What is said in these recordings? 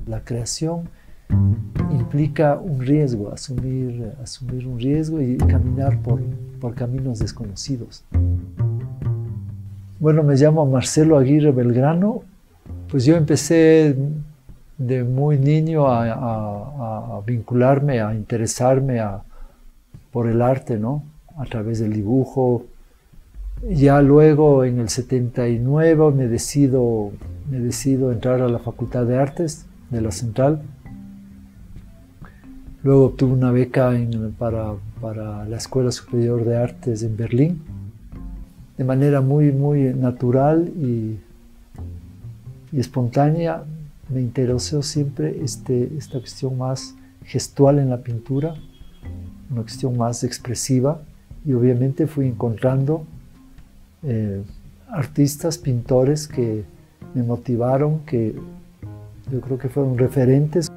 La creación implica un riesgo, asumir un riesgo y caminar por caminos desconocidos. Bueno, me llamo Marcelo Aguirre Belgrano. Pues yo empecé de muy niño a vincularme, a interesarme por el arte, ¿no? A través del dibujo. Ya luego, en el 79, me decido entrar a la Facultad de Artes de la Central. Luego obtuve una beca para la Escuela Superior de Artes en Berlín. De manera muy natural y espontánea me interesó siempre esta cuestión más gestual en la pintura, una cuestión más expresiva, y obviamente fui encontrando artistas, pintores que me motivaron, que yo creo que fueron referentes.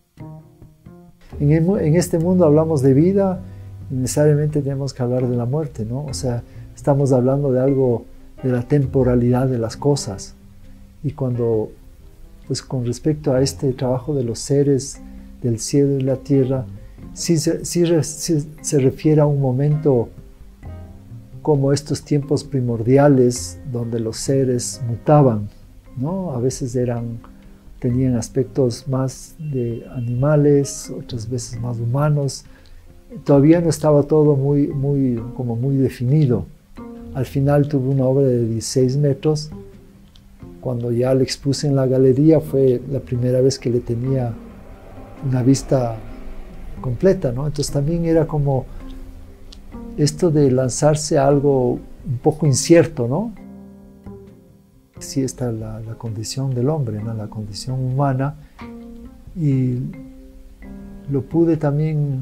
En este mundo hablamos de vida y necesariamente tenemos que hablar de la muerte, ¿no? O sea, estamos hablando de algo, de la temporalidad de las cosas. Y cuando, pues con respecto a este trabajo de los seres del cielo y la tierra, sí se refiere a un momento como estos tiempos primordiales donde los seres mutaban, ¿no? A veces tenían aspectos más de animales, otras veces más humanos. Todavía no estaba todo como muy definido. Al final tuve una obra de 16 metros. Cuando ya la expuse en la galería fue la primera vez que le tenía una vista completa, ¿no? Entonces también era como esto de lanzarse a algo un poco incierto, ¿no? Sí está la condición del hombre, ¿no? La condición humana, y lo pude también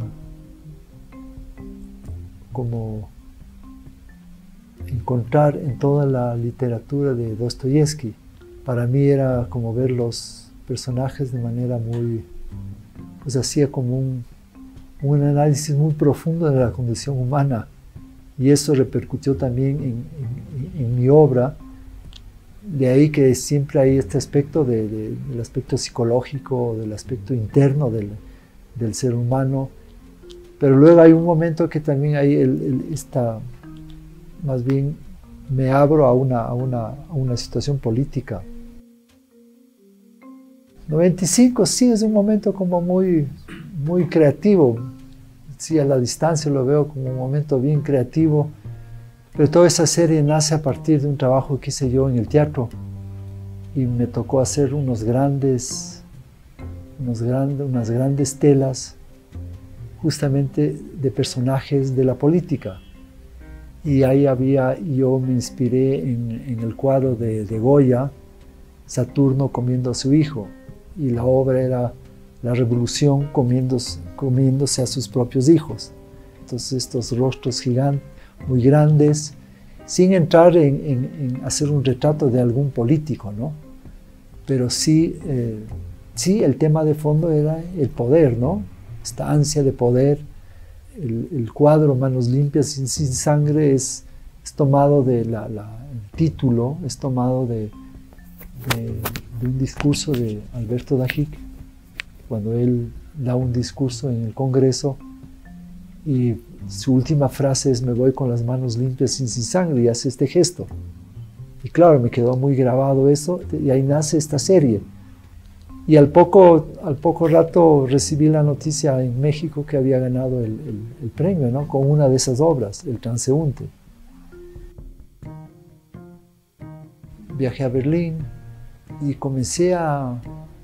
como encontrar en toda la literatura de Dostoyevsky. Para mí era como ver los personajes de manera pues hacía como un análisis muy profundo de la condición humana, y eso repercutió también en mi obra. De ahí que siempre hay este aspecto del aspecto psicológico, del aspecto interno del ser humano, pero luego hay un momento que también hay más bien me abro a una situación política. 95 sí es un momento como muy creativo, sí, a la distancia lo veo como un momento bien creativo, pero toda esa serie nace a partir de un trabajo que hice yo en el teatro, y me tocó hacer unas grandes telas justamente de personajes de la política. Y ahí yo me inspiré en el cuadro de Goya, Saturno comiendo a su hijo, y la obra era la revolución comiéndose a sus propios hijos. Entonces estos rostros gigantes, muy grandes, sin entrar en hacer un retrato de algún político, ¿no? Pero sí, el tema de fondo era el poder, ¿no? Esta ansia de poder. El cuadro Manos limpias y sin sangre es tomado el título es tomado de un discurso de Alberto Dajic, cuando él da un discurso en el Congreso y su última frase es: me voy con las manos limpias y sin sangre, y hace este gesto. Y claro, me quedó muy grabado eso, y ahí nace esta serie. Y al poco rato recibí la noticia en México que había ganado el premio, ¿no? Con una de esas obras, El Transeúnte. Viajé a Berlín y comencé a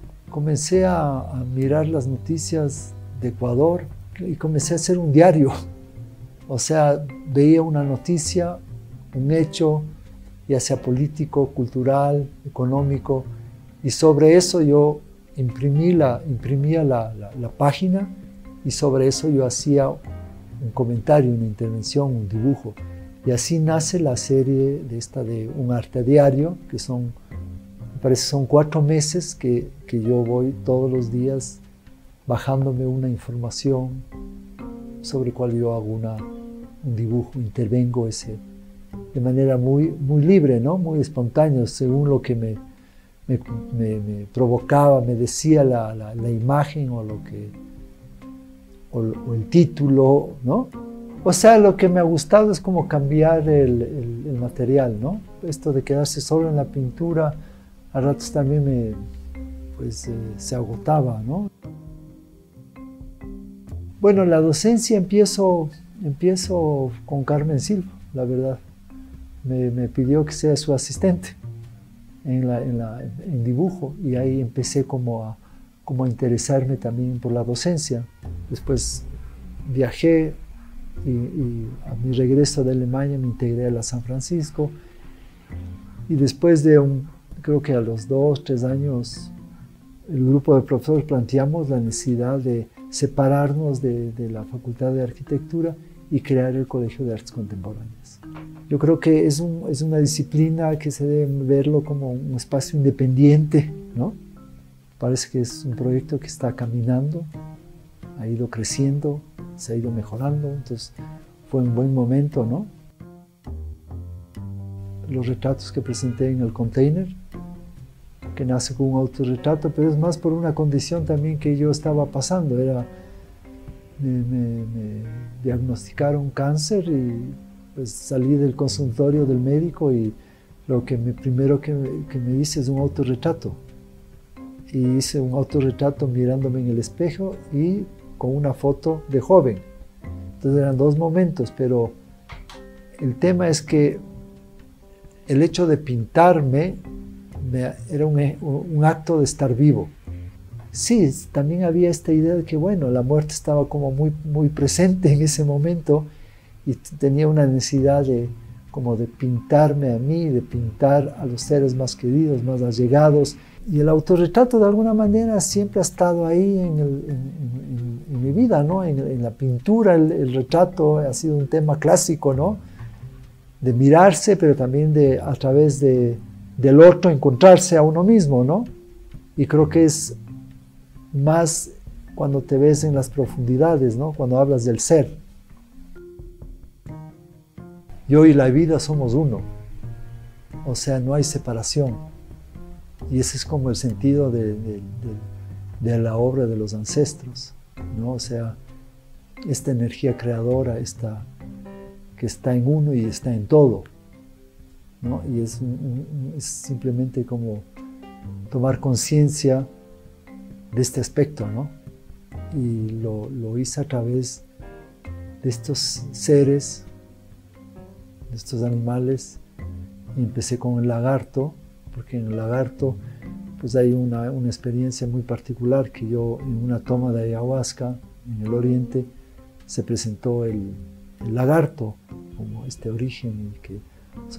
mirar las noticias de Ecuador y comencé a hacer un diario. O sea, veía una noticia, un hecho, ya sea político, cultural, económico, y sobre eso yo imprimía la página, y sobre eso yo hacía un comentario, una intervención, un dibujo. Y así nace la serie de Un Arte a Diario, que me parece son 4 meses que yo voy todos los días bajándome una información sobre cual yo hago un dibujo, intervengo de manera muy libre, ¿no? Muy espontáneo, según lo que me provocaba, me decía la imagen o el título, ¿no? O sea, lo que me ha gustado es como cambiar el material, ¿no? Esto de quedarse solo en la pintura, a ratos también se agotaba, ¿no? Bueno, la docencia empiezo con Carmen Silva, la verdad. Me pidió que sea su asistente en dibujo, y ahí empecé como a interesarme también por la docencia. Después viajé y a mi regreso de Alemania me integré a la San Francisco, y después de creo que a los 2 o 3 años, el grupo de profesores planteamos la necesidad de separarnos de la Facultad de Arquitectura y crear el Colegio de Artes Contemporáneas. Yo creo que es una disciplina que se debe verlo como un espacio independiente, ¿no? Parece que es un proyecto que está caminando, ha ido creciendo, se ha ido mejorando, entonces fue un buen momento, ¿no? Los retratos que presenté en el container, que nace con un autorretrato, pero es más por una condición también que yo estaba pasando. Me diagnosticaron cáncer y pues salí del consultorio del médico, y lo que primero que me hice es un autorretrato. Y hice un autorretrato mirándome en el espejo y con una foto de joven. Entonces eran 2 momentos, pero el tema es que el hecho de pintarme era un acto de estar vivo. Sí, también había esta idea de que, bueno, la muerte estaba como muy presente en ese momento, y tenía una necesidad como de pintarme a mí, de pintar a los seres más queridos, más allegados. Y el autorretrato de alguna manera siempre ha estado ahí en mi vida, ¿no? En la pintura el retrato ha sido un tema clásico, ¿no? De mirarse, pero también a través del otro encontrarse a uno mismo, ¿no? Y creo que es más cuando te ves en las profundidades, ¿no? Cuando hablas del ser. Yo y la vida somos uno, o sea, no hay separación. Y ese es como el sentido de la obra de los ancestros, ¿no? O sea, esta energía creadora que está en uno y está en todo, ¿no? Y es simplemente como tomar conciencia de este aspecto, ¿no? Y lo hice a través de estos seres, de estos animales, y empecé con el lagarto, porque en el lagarto pues hay una experiencia muy particular, que yo en una toma de ayahuasca en el oriente se presentó el lagarto como este origen, y que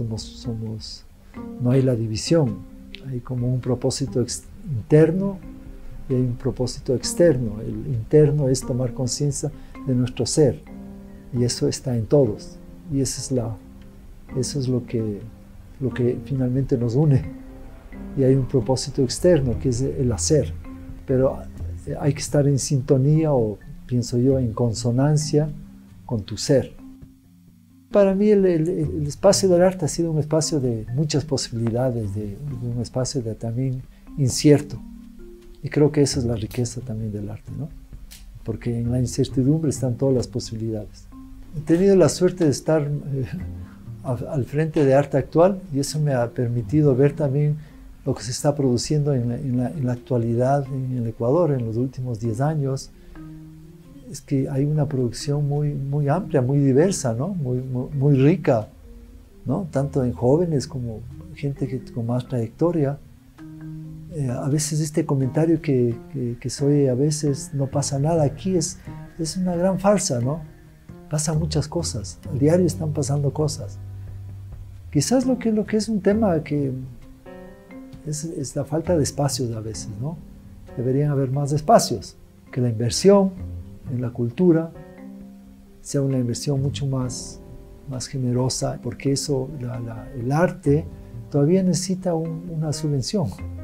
no hay la división, hay como un propósito interno y hay un propósito externo. El interno es tomar conciencia de nuestro ser, y eso está en todos, y eso es lo que finalmente nos une. Y hay un propósito externo, que es el hacer, pero hay que estar en sintonía, o pienso yo, en consonancia con tu ser. Para mí el espacio del arte ha sido un espacio de muchas posibilidades, de un espacio también incierto. Y creo que esa es la riqueza también del arte, ¿no? Porque en la incertidumbre están todas las posibilidades. He tenido la suerte de estar al frente de Arte Actual, y eso me ha permitido ver también lo que se está produciendo en la actualidad en el Ecuador en los últimos 10 años. Es que hay una producción muy amplia, muy diversa, ¿no? Muy rica, ¿no? Tanto en jóvenes como gente con más trayectoria. A veces este comentario que soy, a veces no pasa nada aquí, es una gran farsa, ¿no? Pasan muchas cosas, al diario están pasando cosas. Quizás lo que es un tema que es la falta de espacios a veces, ¿no? Deberían haber más espacios, que la inversión en la cultura sea una inversión mucho más generosa, porque el arte todavía necesita una subvención.